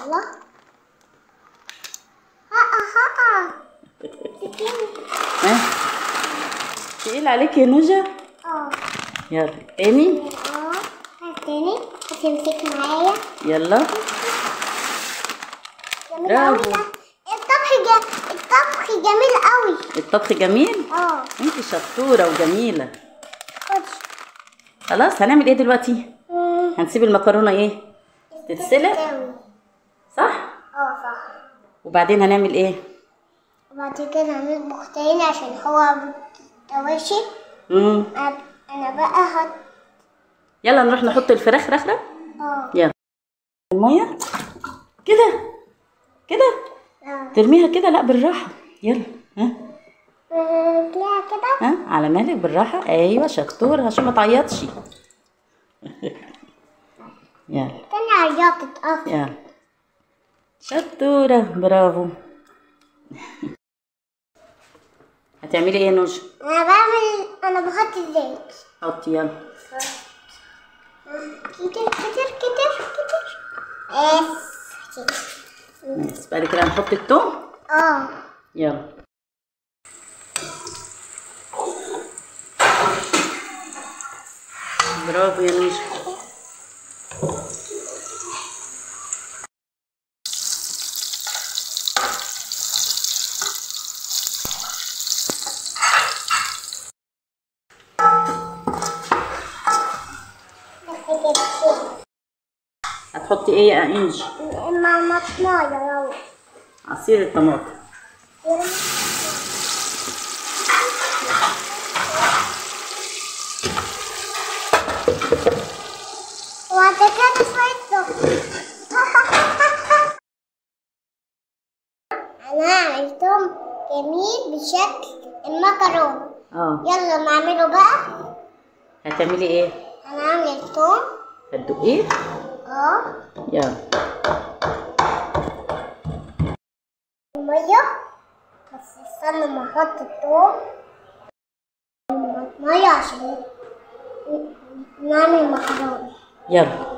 يلا. ها ها تقيل عليك يا نوجة؟ يلا تاني. تاني هتمسك معايا. يلا برافو. الطبخ جميل قوي. الطبخ جميل؟ انت شطورة وجميلة. خلاص هنعمل ايه دلوقتي؟ هنسيب المكرونة ايه؟ تتسلق. صح؟ صح. وبعدين هنعمل ايه؟ وبعد كده هنطبخ تاني عشان هو متواشي. انا بقى يلا نروح نحط الفراخ رخرة. يلا المية كده كده. ترميها كده، لا بالراحة. يلا تلاقيها كده. على مهلك بالراحة. ايوه شطورة عشان ما تعيطش. يلا تاني عيطت اصلا. يلا شطورة برافو. هتعملي ايه يا نوجة؟ انا بحط الزيت. حطي يلا. كتير كتير كتير كتير. بس بعد كده هنحط التوم. يلا برافو يا نوجة. هتحطي ايه يا انجي؟ طماطمايه. عصير الطماطم. وبعد كده شويه انا هعمل توم جميل بشكل المكرونه. يلا نعمله بقى. هتعملي ايه؟ انا هعمل توم. هتدقيه؟ يلا الميه. بس استنى ما احط التوم. ميه عشان نعمل مكرونه. يلا